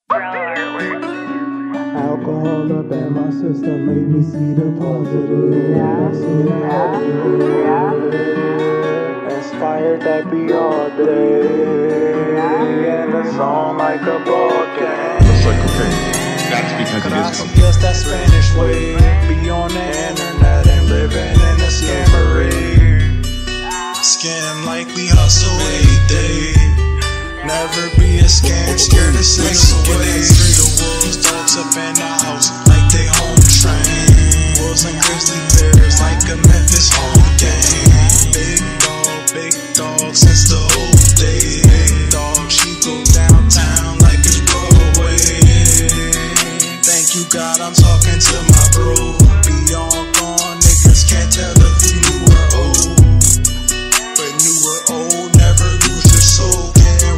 Alcohol up in my system made me see the positive. I see the positive. Inspired that be all day. And a song like a ball game. It's like, okay, that's because it is I guess that Spanish way. Be on the internet and living in a scammery. Scam like we hustle every day. Never be a scam, scared to slip away. The wolves, dogs up in the house like they home train. Wolves and grizzly bears like a Memphis home game. Big dog since the old days. Big dog, she go downtown like it's Broadway. Thank you God, I'm talking to my bro. Be all gone, niggas can't tell if you new or old. But new or old, never lose your soul.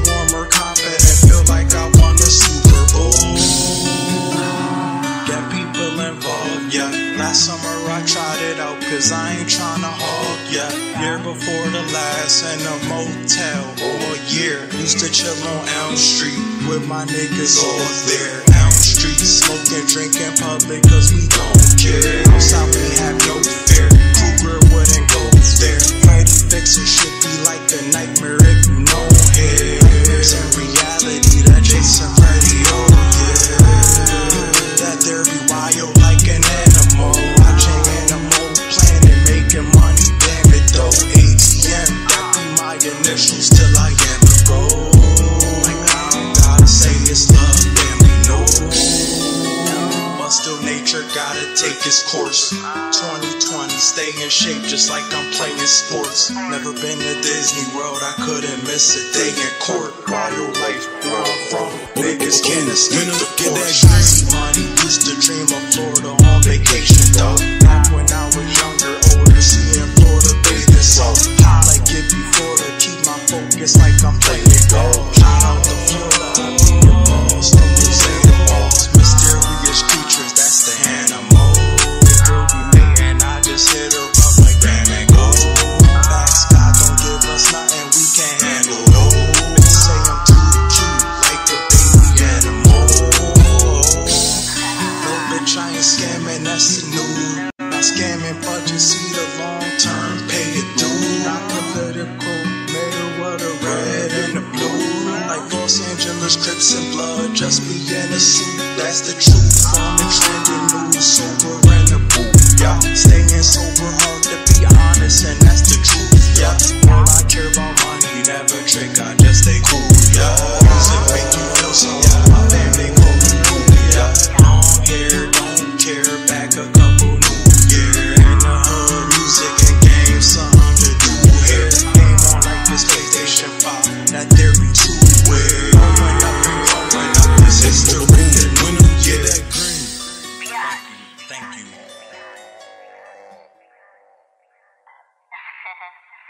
Last summer I tried it out cause I ain't tryna hog, yeah. Year before the last in a motel all year. Used to chill on Elm Street with my niggas all there. Elm Street, smoking, drinking public cause we don't care. Outside we have no fear, Cougar wouldn't go there. Freddy fixer should be like a nightmare if you know him. In reality that Jason Freddy, oh yeah. That there be wild like an animal. Watching Animal Planet, making money, damn it though. ATM, that be my initials till I am a go. Like I don't gotta say it's love, damn we know. But still nature gotta take its course. 2020, stay in shape just like I'm playing sports. Never been to Disney World, I couldn't miss a day in court. Wild life, where I'm from, niggas can't escape the Porsche. Easy money, used to dream of Florida on vacation, though. Back when I was younger, older, seeing Florida bathing salt. High like it be Florida, keep my focus like I'm playing golf. Shout out to Florida, I be your boss, don't you say the boss. Mysterious creatures, that's the animal. The girl be making, I just hit her up like bam and go. Facts, God don't give us nothing we can't handle, no. Bitch say I'm too cute, like a baby animal. No bitch, I ain't scamming, that's the new. Not scamming, but you see the long term, pay it due. Not political, matter what the red and the blue. Like Los Angeles, Crips and blood, just be in a suit, that's the truth. On the trending news, sober in the booth, yeah. Staying sober, hard to be honest, and that's the truth, yeah. All I care about money, never trick, I just stay cool, yeah. Music make you feel so, yeah. My family call me cool, yeah. Long hair, don't care, back a couple new year. In the hood, music and games, something to do here. Game on like this PlayStation 5, that there be two weird. Growing up is history. Wynter, yeah, that green. Thank you.